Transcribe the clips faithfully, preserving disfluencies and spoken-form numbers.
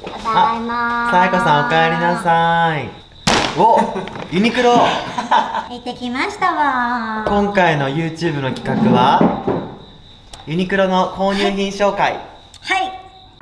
ただいまー。 さやこさんお帰りなさい。お、ユニクロ行ってきましたわー。 今回の YouTube の企画はユニクロの購入品紹介。 はい、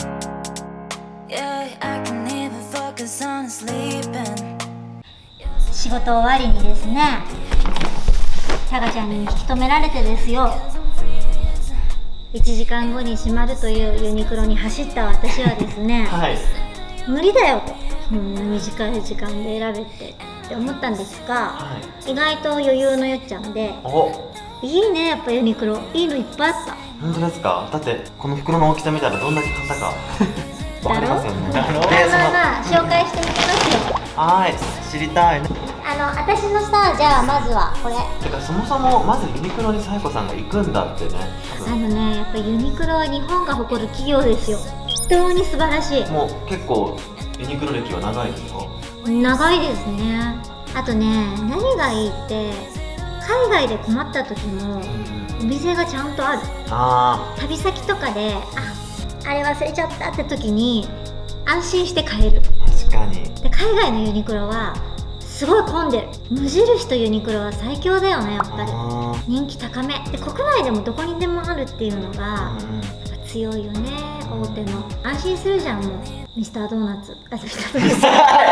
仕事終わりにですね、ちゃがちゃんに引き止められてですよ、いちじかんごに閉まるというユニクロに走った私はですね、 はい、 無理だよと、うん、短い時間で選べてって思ったんですが、はい、意外と余裕のゆっちゃんで、おいいね、やっぱユニクロいいのいっぱいあった。 本当ですか？だってこの袋の大きさ見たらどんだけ買ったかわかりますよね。 まあまあまあ紹介していきますよ。 はい、知りたいね。 あの私のさ、じゃあまずはこれ。 てかそもそもまずユニクロにさやこさんが行くんだってね。 あのね、やっぱユニクロは日本が誇る企業ですよ。本当に素晴らしい。もう結構ユニクロ歴は長いですか？ 長いですね。あとね、何がいいって海外で困った時もお店がちゃんとある。あ、旅先とかでああれ忘れちゃったって時に安心して買える。 確かに。 で海外のユニクロはすごい混んでる。無印とユニクロは最強だよね、やっぱり人気高めで、国内でもどこにでもあるっていうのが強いよね、大手の。安心するじゃん、もうミスタードーナツ。あ、ミスタードーナツ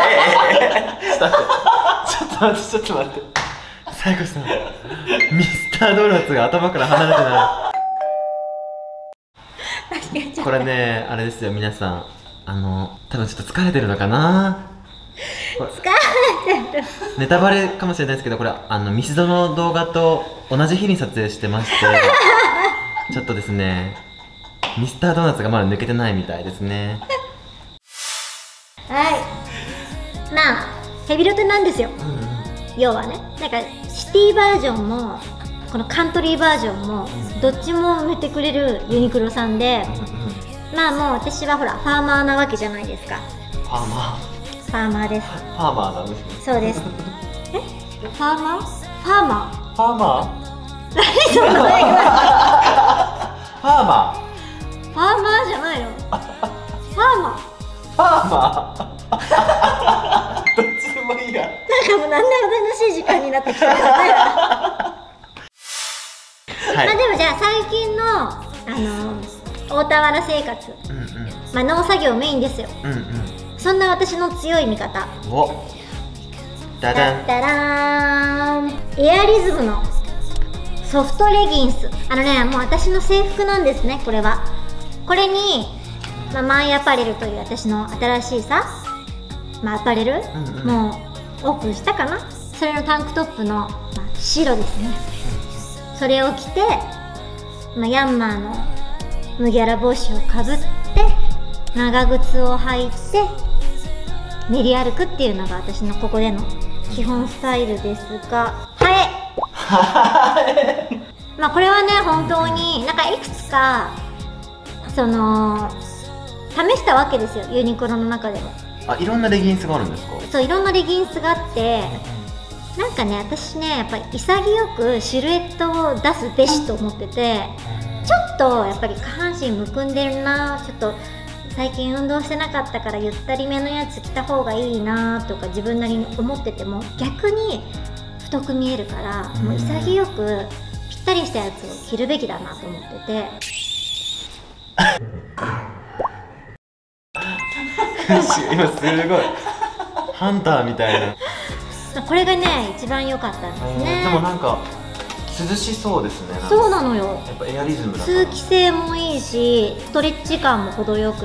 ちょっと待って、ちょっと待って、さやこさんミスタードーナツが頭から離れてないこれね、あれですよ皆さん、あの多分ちょっと疲れてるのかな、 疲れてるネタバレかもしれないですけど、これあのミスドの動画と同じ日に撮影してましてちょっとですね、ミスタードーナツがまだ抜けてないみたいですね。 はい、まあヘビロテなんですよ、うんうん、要はね、なんかシティバージョンもこのカントリーバージョンもどっちも埋めてくれるユニクロさんで、うんうん、まあもう私はほらファーマーなわけじゃないですか。 ファーマーファーマーです。 ファーマーなんですね。 そうです。え、ファーマー？ファーマー？ ファーマー？ 何そのファーマー？ ファーマーじゃないの？ファーマー？ ファーマー？どっちでもいいや。 なんかもうなんで楽しい時間になってきたよね。はい、まあでもじゃあ最近のあの大田原生活、うんうん、まあ農作業メインですよ。うんうん、そんな私の強い味方。お、ダダンダダーン、エアリズムのソフトレギンス。あのね、もう私の制服なんですね、これは。これに、まあ、マイアパレルという私の新しいさ、まあ、アパレル、うんうん、もうオープンしたかな。それのタンクトップの、まあ、白ですね。それを着て、まあ、ヤンマーの麦わら帽子をかぶって長靴を履いて練り歩くっていうのが私のここでの基本スタイルですが、はいまあこれはね、本当になんかいくつかその試したわけですよ、ユニクロの中でも。 あ、いろんなレギンスがあるんですか？ そう、いろんなレギンスがあって、なんかね、私ね、やっぱり潔くシルエットを出すべしと思ってて、ちょっとやっぱり下半身むくんでるな、ちょっと最近運動してなかったからゆったりめのやつ着た方がいいなとか自分なりに思ってても、逆に太く見えるから、もう潔くぴったりしたやつを着るべきだなと思ってて今すごいハンターみたいな。 これがね、一番良かったんですね。 でもなんか涼しそうですね。 そうなのよ。 やっぱエアリズムだから通気性もいいし、ストレッチ感も程よくって、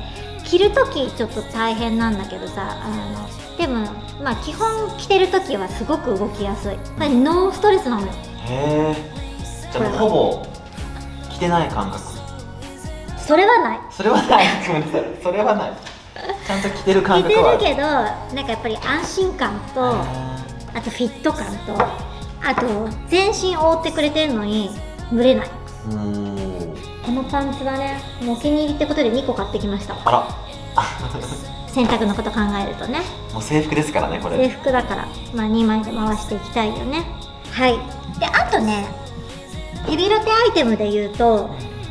着るときちょっと大変なんだけどさ、あのでもまあ基本着てるときはすごく動きやすい。やっぱりノーストレスなのよ。 へえ。じゃあほぼ着てない感覚。 それはない。 それはない。ごめんなさい。それはない。ちゃんと着てる感覚はある。 着てるけど、なんかやっぱり安心感と、あとフィット感と、あと全身覆ってくれてるのに蒸れない。うーん、このパンツはね、もうお気に入りってことでにこ買ってきました。あら洗濯のこと考えるとね、 もう制服ですからね、これ。 制服だから、まあにまいで回していきたいよね。はい。で、あとね、ヘビロテアイテムで言うと、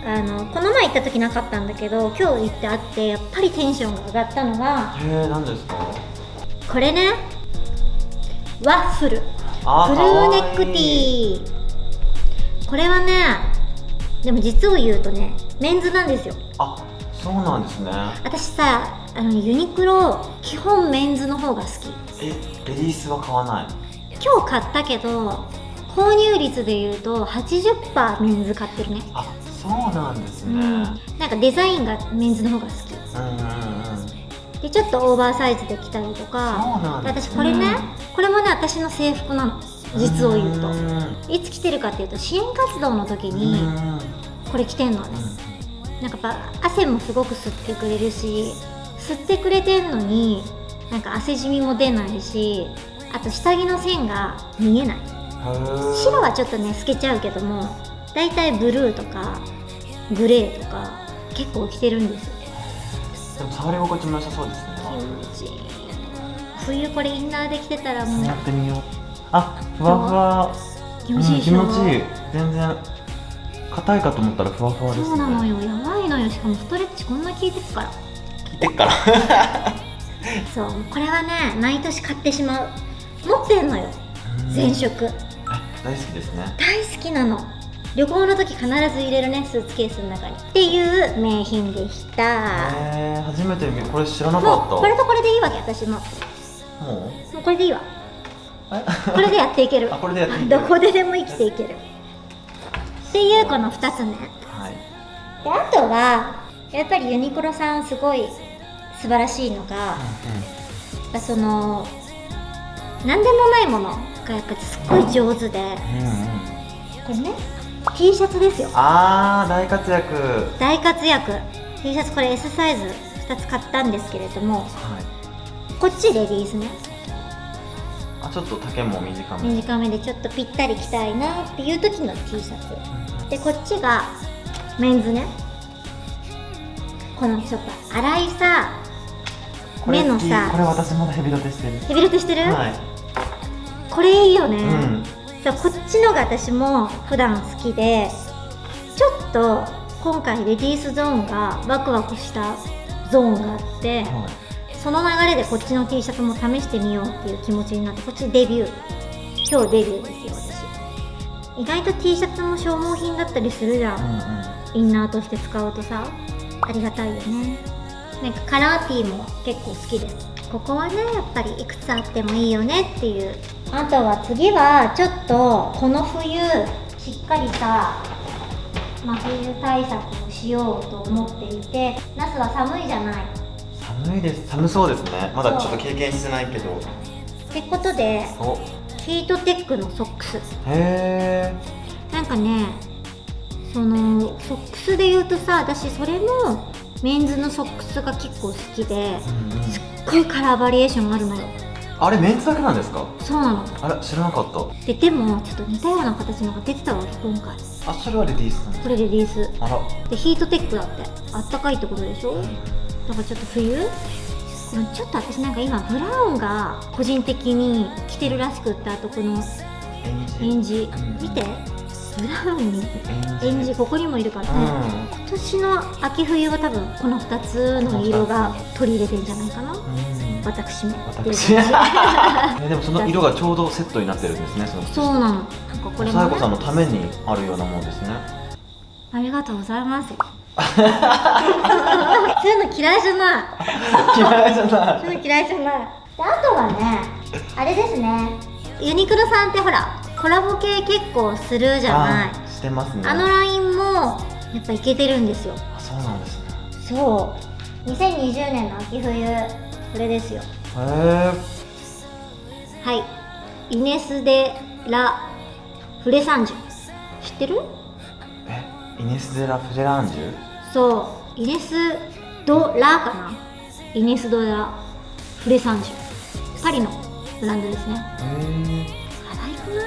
あのこの前行った時なかったんだけど、今日行ってあってやっぱりテンションが上がったのが、 へえ、何ですか？ これね、ワッフル、ブルあーーネックティー。これはね、でも実を言うとね、メンズなんですよ。 あ、そうなんですね。 私さ、あのユニクロ基本メンズの方が好き。 え、レディースは買わない？ 今日買ったけど購入率で言うと はちじゅっパーセント メンズ買ってるね。 あ、そうなんですね。 うん、なんかデザインがメンズの方が好き。 うんうんうん。 でちょっとオーバーサイズで着たりとか。 そうなんですね。 私これね、これもね私の制服なの、実を言うと。 うん、 いつ着てるかっていうと支援活動の時にこれ着てんのね。 うん、 なんかやっぱ汗もすごく吸ってくれるし、吸ってくれてんのになんか汗じみも出ないし、あと下着の線が見えない。白はちょっとね透けちゃうけども、だいたいブルーとかグレーとか結構着てるんですよ。 でも触り心地も良さそうですね。 気持ちいい。冬これインナーで着てたらもうやってみよう。あ、ふわふわ。 気持ちいいでしょ、 うん、気持ちいい。全然硬いかと思ったらふわふわですね。 そうなのよ、やばいのよ。しかもストレッチこんな効いてるから。 効いてっからそう、これはね毎年買ってしまう。持ってんのよ、全色。 大好きですね。 大好きなの。旅行の時必ず入れるね、スーツケースの中にっていう名品でした。 へえ、初めて見る。これ知らなかった。 もうこれとこれでいいわけ、私も。 もうもうこれでいいわ。これでやっていける。 あ、これでやっていける。 どこででも生きていけるっていうこのふたつね。 はい。 であとはやっぱりユニクロさんすごい素晴らしいのが、 うんうん、 やっぱその何でもないものがやっぱすっごい上手で、 うんうん、 これね T シャツですよ。 あー、大活躍。 大活躍。 T シャツこれ エス サイズふたつ買ったんですけれども、 はい、 こっちレディースね。 あ、ちょっと丈も短め。 短めでちょっとぴったり着たいなっていう時の T シャツ、うん、でこっちがメンズね。このちょっと粗いさ目のさ、 これ私まだヘビロテしてる。 ヘビロテしてる、 はい、 これいいよね、うん、そう、こっちのが私も普段好きで、ちょっと今回レディースゾーンがワクワクしたゾーンがあって、はい、その流れでこっちの T シャツも試してみようっていう気持ちになって、こっちデビュー、今日デビューですよ私。意外と T シャツも消耗品だったりするじゃん、うんうん、インナーとして使うとさ、ありがたいよね。なんかカラー T も結構好きです。ここはねやっぱりいくつあってもいいよねっていう。あとは次はちょっとこの冬しっかりさ真冬対策をしようと思っていて、那須は寒いじゃない。 寒いです。寒そうですね。まだちょっと経験してないけど。 ってことでヒートテックのソックス。へー。なんかね、そのソックスで言うとさ、私それもメンズのソックスが結構好きで、うんうん、すっごいカラーバリエーションあるのよ。 あれメンズだけなんですか？ そうなの。 あら、知らなかった。 ででもちょっと似たような形のが出てたわけ今回。 あ、それはレディースなんですか？ これレディース。 あら。 でヒートテックだってあったかいってことでしょ、うん、だからちょっと冬でもちょっと私なんか今ブラウンが個人的に着てるらしくって、あとこのエンジ、うん、見てブラウンにエンジ、ここにもいるからね、うん、今年の秋冬は多分このふたつの色が取り入れてんじゃないかな、うん、私も私でもその色がちょうどセットになってるんですね。そのそうなの。なんかこれも、ね、 さえこさんのためにあるようなもんですね。 ありがとうございますそういうの嫌いじゃない嫌いじゃないそういうの嫌いじゃない。であとはね、あれですね、ユニクロさんってほらコラボ系結構するじゃない。 あ、してますね。 あのラインもやっぱいけてるんですよ。 あ、そうなんですね。 そうにせんにじゅうねんの秋冬これですよ。へえ。はい、イネス・デ・ラ・フレサンジュ知ってる？ え、イネス・デ・ラ・フレランジュ？そう、 イネス・ド・ラかな。イネス・ド・ラ・フレサンジュ、パリのブランドですね。へえ。可愛くない？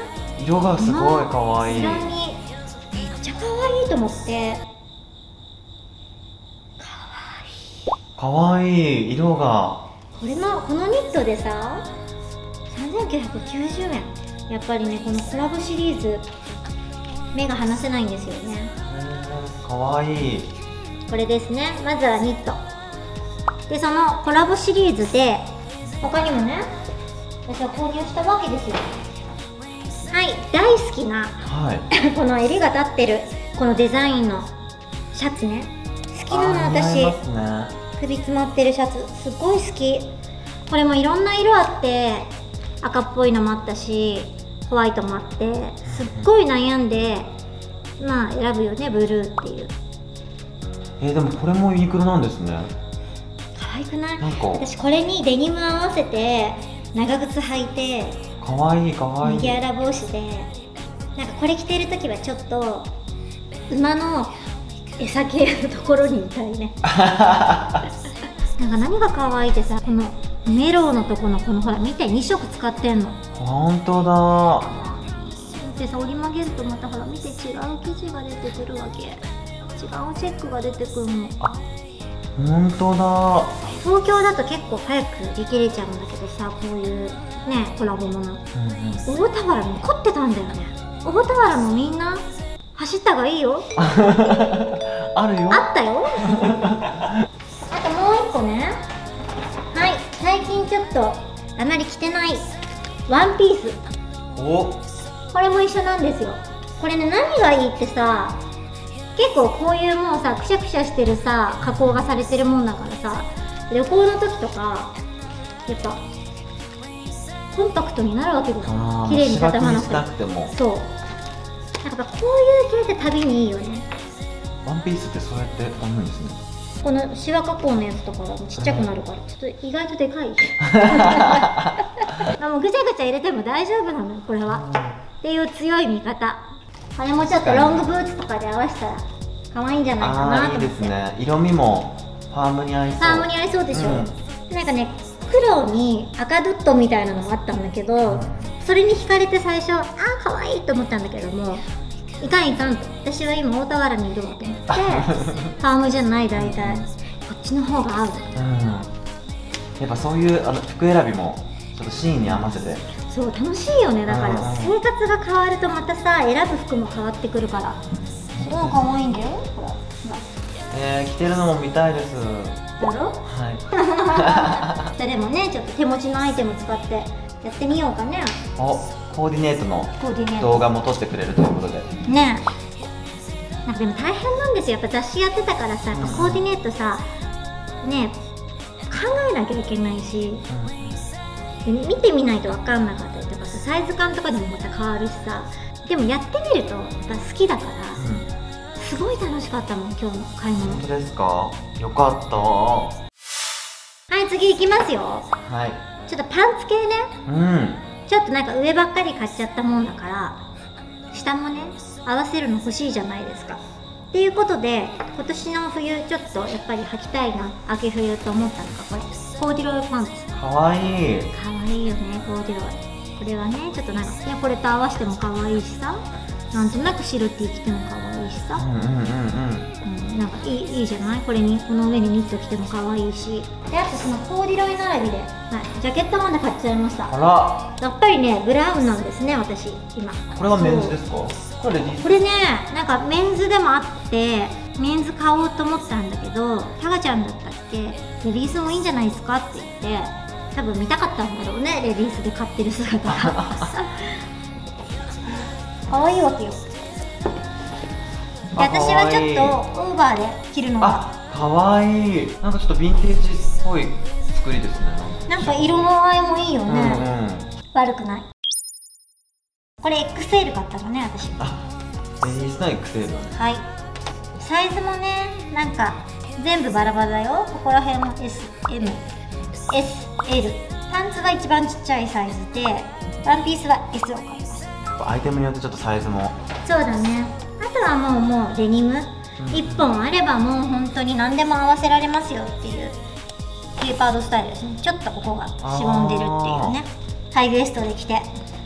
色がすごい可愛い。 色にめっちゃ可愛いと思って。 可愛い。可愛い色が。 これのこのニットでささんぜんきゅうひゃくきゅうじゅうえん。やっぱりねこのコラボシリーズ目が離せないんですよね。 ー、かわいい。 これですね。まずはニットで、そのコラボシリーズで他にもね、私は購入したわけですよ。はい、大好きな、はい、この襟が立ってるこのデザインのシャツね、好きなの私、ね、首詰まってるシャツすごい好き。これもいろんな色あって、赤っぽいのもあったしホワイトもあって、すっごい悩んでまあ選ぶよね、ブルーっていう。 えー、でもこれもユニクロなんですね。 可愛くない？なんか私これにデニム合わせて長靴履いて、 かわいいかわいい麦わら帽子で、なんかこれ着てる時はちょっと馬の餌系のところにいたいねなんか何が可愛いってさ、このメロウのとこのこのほら見て、にしょく使ってんの。 ほんとだ。 でさ、折り曲げるとまたほら見て、違う生地が出てくるわけ。違うチェックが出てくるの。あ、 ほんとだ。 東京だと結構早く売り切れちゃうんだけどさ、こういうねコラボもの、うんうん、大田原に凝ってたんだよね。大田原のみんな走ったがいいよあるよ、 あったよあともう一個ね、はい、最近ちょっとあまり着てないワンピース。 お、 これも一緒なんですよ。これね、何がいいってさ、結構こういうもうさ、くしゃくしゃしてるさ加工がされてるもんだからさ、旅行の時とかやっぱコンパクトになるわけですよ。綺麗に畳まなくても。そう、なんかこういう系って旅にいいよね。 ワンピースってそうやって編むんですね。 このシワ加工のやつとかがちっちゃくなるから、ちょっと意外とでかいもうぐちゃぐちゃ入れても大丈夫なのよこれは、っていう強い味方。これもちょっとロングブーツとかで合わせたら可愛いんじゃないかなと思って。いいですね。色味もファームに合いそう。 ファームに合いそうでしょ、うん、なんかね、黒に赤ドットみたいなのもあったんだけど、うん、それに惹かれて最初、あー可愛いと思ったんだけども、いかんいかんと、私は今大田原にいるわと思ってファームじゃない、大体こっちの方が合う、うん、 やっぱそういうあの服選びもちょっとシーンに合わせて、 そう楽しいよね。だから生活が変わるとまたさ、選ぶ服も変わってくるから、すごい可愛いんだよ。ほら、 えー、着てるのも見たいです。 だろ？はいそれもね、ちょっと手持ちのアイテム使ってやってみようかね。 お、コーディネートの動画も撮ってくれるということでね。なんかでも大変なんですよ、やっぱ雑誌やってたからさ、うん、コーディネートさね考えなきゃいけないし、うん、で見てみないと分かんなかったりとかさ、サイズ感とかでもまた変わるしさ、でもやってみるとやっぱ好きだから、うん、すごい楽しかったもん今日の買い物。 本当ですか？よかった。はい、次いきますよ。 はい、 ちょっとパンツ系ね、うん、ちょっとなんか上ばっかり買っちゃったもんだから下もね合わせるの欲しいじゃないですか。っていうことで今年の冬ちょっとやっぱり履きたいな、秋冬と思ったのがこれコーディロイパンツ。 かわいい、 かわいいよねコーディロイ。これはねちょっとなんかねこれと合わせてもかわいいしさ、なんとなく白 T 着てもかわいいしさ、うんうんうんうん、なんかいい、いいじゃない。これにこの上にニット着てもかわいいし、であとそのコーディロイ並びで、はい、ジャケットまで買っちゃいました。 あら、 やっぱりねブラウンなんですね私今。 これはメンズですか？これレディース？ これねなんかメンズでもあってメンズ買おうと思ったんだけど、タガちゃんだったっけ、レディースもいいんじゃないですかって言って、多分見たかったんだろうね、レディースで買ってる姿が可愛いわけよ。で私はちょっとオーバーで着るのがかわいい。なんかちょっとヴィンテージっぽい作りですね。 なんか色の合いもいいよね、うんうん、悪くない。これ エックスエル 買ったのね私。 あ、レディースの エックスエル だね。 はい、サイズもねなんか全部バラバラだよ。ここら辺も エスエムエスエル、 パンツが一番ちっちゃいサイズで、ワンピースは エス を買います。 アイテムによってちょっとサイズも。 そうだね。あとはもうもうデニムいっぽんあればもう本当に何でも合わせられますよっていうケーパードスタイルですね。ちょっとここがしぼんでるっていうね。ハイウエストで着て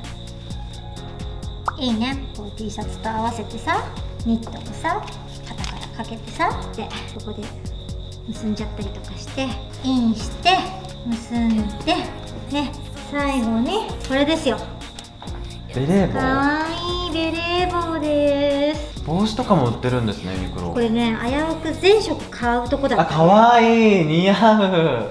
いいね。こう T シャツと合わせてさ、ニットもさ肩からかけてさ、でここで結んじゃったりとかしてインして結んで、ね、最後にこれですよ。 ベレー帽。 かわいいベレー帽です。 帽子とかも売ってるんですね、ユニクロ。 これね、危うく全色買うとこだった。 あ、かわいい、似合う。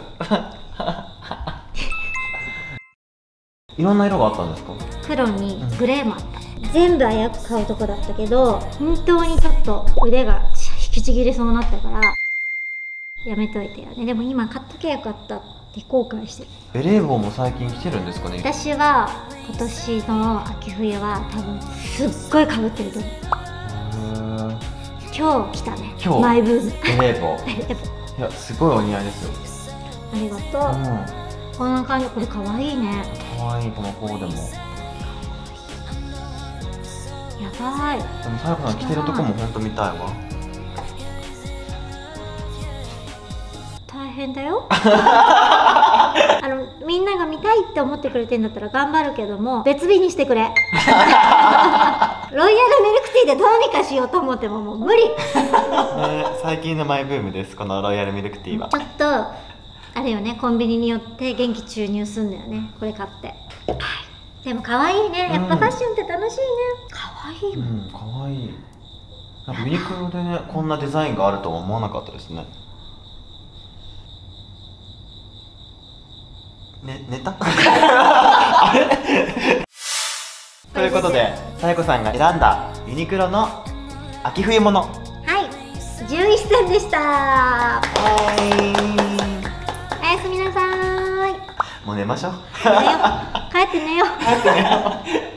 いろんな色があったんですか？ 黒にグレーもあった、うん、全部危うく買うとこだったけど、本当にちょっと腕が引きちぎれそうになったからやめといてよね。でも今買っときゃよかったって後悔してる。 ベレー帽も最近着てるんですかね？ 私は今年の秋冬は多分すっごいかぶってると思う。今日来たね、 今日マイブームベレー帽。いや、すごいお似合いですよ。 ありがとう、うん、こんな感じ。これかわいいね。 かわいい、このコーデもやばい。 でもさやこさん着てるとこもほんと見たいわ。 大変だよ。あのみんなが見たいって思ってくれてんだったら頑張るけども、別日にしてくれ。ロイヤルミルクティーでどうにかしようと思ってももう無理。ね、 最近のマイブームです、このロイヤルミルクティーは。 ちょっとあれよね、コンビニによって元気注入すんだよね、これ買って。はい、でも可愛いね、やっぱファッションって楽しいね。可愛いもん。うん、 可愛い。なんかユニクロでね、こんなデザインがあるとは思わなかったですね。ね、寝た？あれ？ということで、さやこさんが選んだユニクロの秋冬物、はい、 じゅういっせんでした。 はい、 おやすみなさーい。 もう寝ましょう。 寝よう。帰って寝よう。 帰って寝よう。